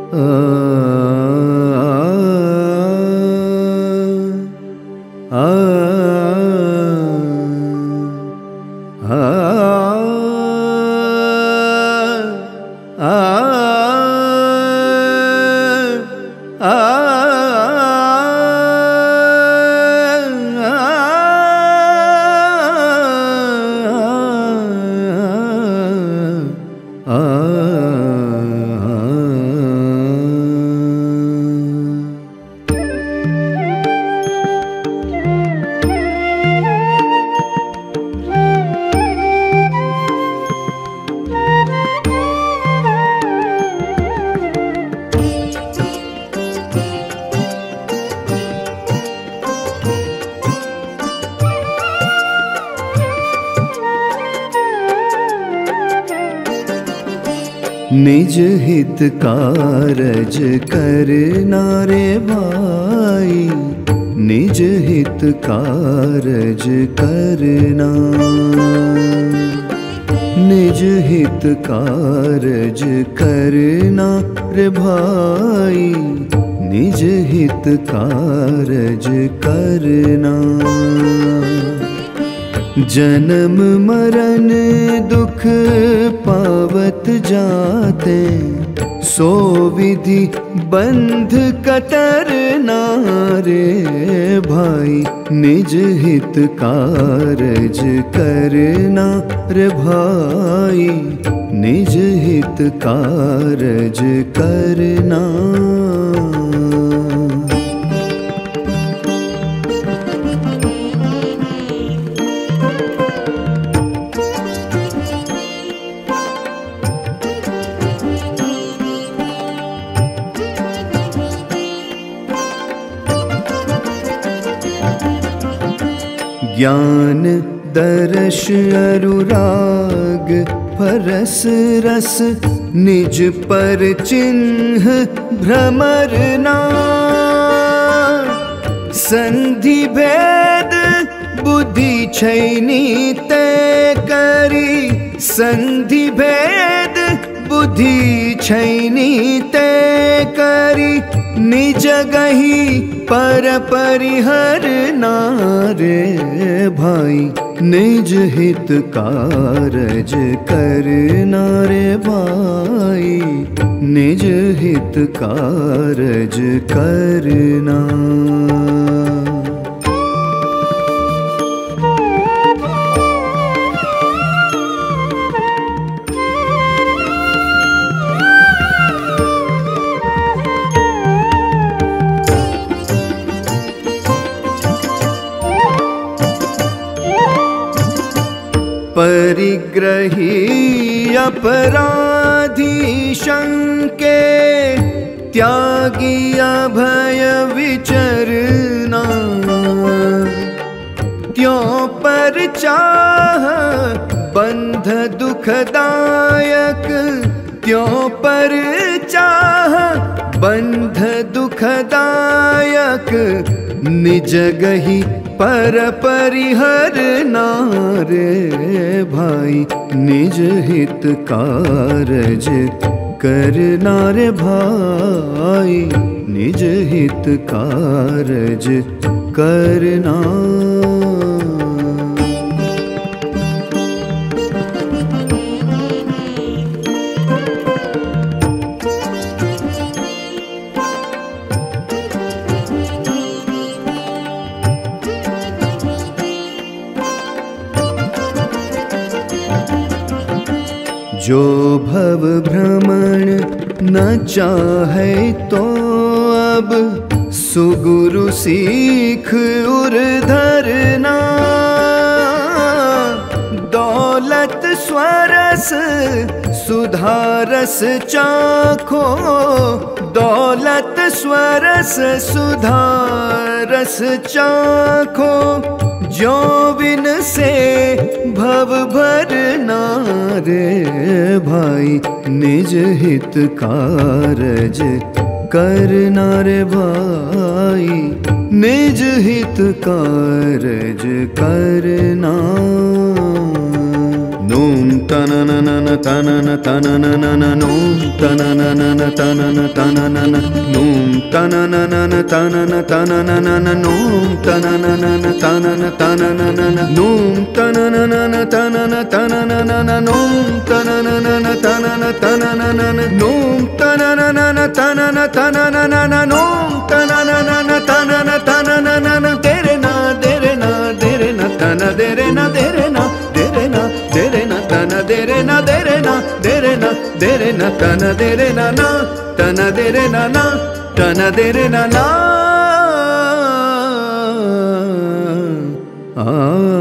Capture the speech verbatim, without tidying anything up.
निज हित कारज करना रे भाई, निज हित कारज करना, निज हित कारज करना रे भाई, निज हित कारज करना। जन्म मरण दुख पावत जाते, सो विधि बंध कतरना रे भाई, निज हित कारज करना रे भाई, निज हित कारज करना। ज्ञान दर्श अनुराग परस रस, निज पर चिन्ह भ्रमर ना। संधि भेद बुद्धि छैनी तय करी, संधि भेद बुद्धि छैनी तय करी, निज गही पर परिहर नारे भाई, निज हित कारज करना रे भाई, निज हित कारज करना। परिग्रही अपराधी शंके, त्यागी अभय विचरना। त्यों पर चाह बंध दुखदायक, त्यों पर चाह बंध दुखदायक, निज गही पर परिहर नारे भाई, निज हित कारज करना रे भाई, निज हित कारज करना। जो भव भ्रमण न चाहे तो अब, सुगुरु सीख उर धरना। दौलत स्वरस सुधारस चाखो, दौलत स्वरस सुधारस चाखो, जो बिन से भव भरना रे भाई, निज हित कारज करना रे भाई, निज हित कारज करना। नोम तनननन तनन तनननन नोम तनननन तनन तननन नोम तनननन तनन तनननन नोम तनननन तनन तनननन नोम तनननन तनन तनननन नोम तनननन तनन तनननन नोम तनननन तनन तनननन नोम तनननन तनन तनननन तेरे ना तेरे ना तेरे ना तन तेरे ना तेरे ना तेरे ना तेरे ना तन तेरे ना तेरे ना तेरे ना तेरे ना तन तेरे ना ना तन तेरे ना ना तन तेरे ना ना आ